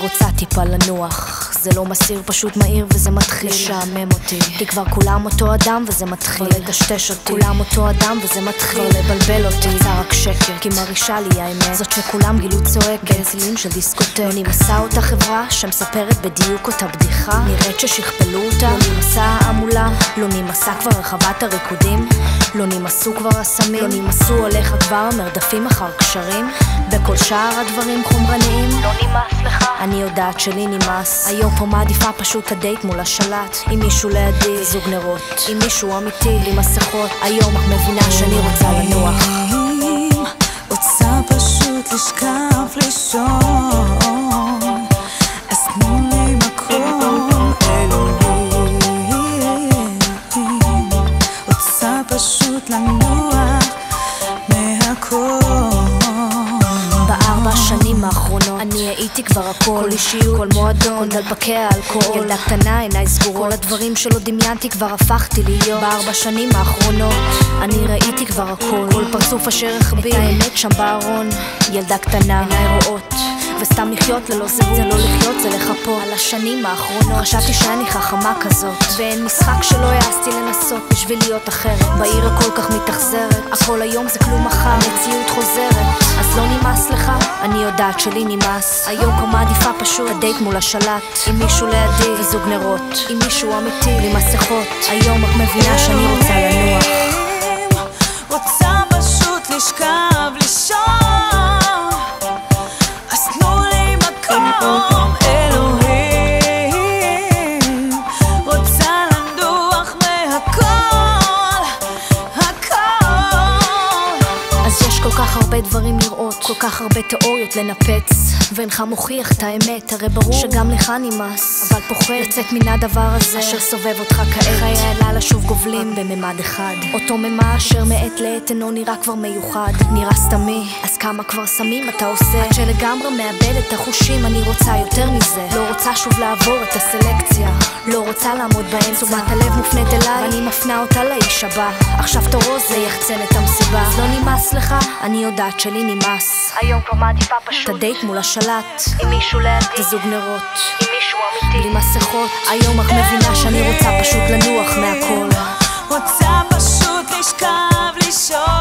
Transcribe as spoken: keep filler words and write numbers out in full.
רוצה טיפה לנוח. זה לא מסיר, פשוט מהיר וזה מתחיל לשעמם אותי, כי כבר כולם אותו אדם וזה מתחיל לטשטש אותי. כולם אותו אדם וזה מתחיל לבלבל אותי. רוצה רק שקט, כי מרגישה לי האמת זאת שכולם גילו צועקת צלילים של דיסקוטק. לא נמסה אותה חברה שמספרת בדיוק אותה בדיחה, נראית ששכפלו אותה. לא נמסה העמולה, לא נמסה כבר רחבת הריקודים, לא נמסו כבר הסמים, לא נמסו עליך כבר מרדפים אחר קשרים. בכל שאר הדברים חומרניים לא נמאס לך, אני יודעת שלי נמאס. היום פה מעדיפה פשוט הדייט מול השלט, עם מישהו לידי זוג נרות, עם מישהו אמיתי בלי מסכות. היום את מבינה שאני רוצה לנוח, רוצה פשוט לשכב לישון, אז תנו לי מקום אלוהים. רוצה פשוט לנוח מהכל. בארבע שנים האחרונות אני הייתי כבר הכל, כל אישיות, כל מועדון, כל דלפקי האלכוהול, ילדה קטנה, עיניי סגורות, כל הדברים שלא דמיינתי כבר הפכתי להיות. בארבע שנים האחרונות אני ראיתי כבר הכל, כל פרצוף אשר החביא את האמת שם בארון. ילדה קטנה, עיניי רואות, וסתם לחיות ללא זהות זה לא לחיות, זה לחפות. על השנים האחרונות חשבתי שאני חכמה כזאת, ואין משחק שלא העזתי לנסות בשביל להיות אחרת. בעיר הכל כך מתאכזרת, הכל היום זה כלום מחר, מציאות חוזרת. אז לא נמאס לך? אני יודעת שלי נמאס. היום פה מעדיפה פשוט הדייט מול השלט, עם מישהו לידי וזוג נרות, עם מישהו אמיתי בלי מסכות. היום את מבינה שאני רוצה לנוח, רוצה פשוט לשכב לישון, אז תנו לי מקום אלוהים. רוצה לנוח מהכל, הכל. אז יש כל כך הרבה דברים לראות, כל כך הרבה תיאוריות לנפץ, ואינך מוכיח את האמת. הרי ברור שגם לך נמאס, אבל פוחד לצאת מן הדבר הזה אשר סובב אותך כעת. חיי הלילה שוב גובלים בממד אחד, אותו ממד אשר מעת לעת אינו נראה כבר מיוחד, נראה סתמי. אז כמה כבר סמים אתה עושה עד שלגמרי מאבד את החושים? אני רוצה יותר מזה, לא רוצה שוב לעבור את הסלקציה, לא רוצה לעמוד באמצע. תשומת הלב מופנית אליי ואני מפנה אותה לאיש הבא, עכשיו תורו זה יחצן את המסיבה. אז לא נמאס לך? אני יודעת שלי נמאס. היום פה מעדיפה פשוט הדייט מול השלט, עם מישהו לידי וזוג נרות, עם מישהו אמיתי בלי מסכות. היום את מבינה שאני רוצה פשוט לנוח מהכל, רוצה פשוט לשכב לישון.